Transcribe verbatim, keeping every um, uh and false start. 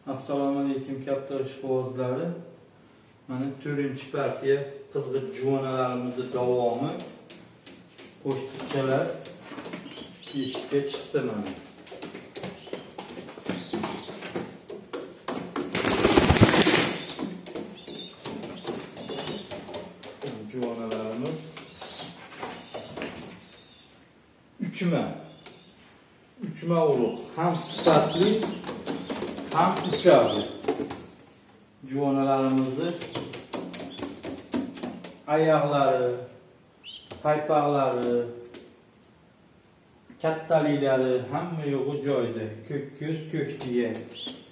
Assalomu alaykum katta ishqibozlari. Mana to'rtinchi partiya qizg'ir juvonalarimizning davomi qo'shtirchalar eshikka chiqdi mana. Juvonalarimiz uchma uchma urug' ham sifatli ham uchadi. Juvonalarimizni oyoqlari, paypoqlari, kattaliklari hamma yo'g'i joyida. Ko'k ko'z, ko'k tiya.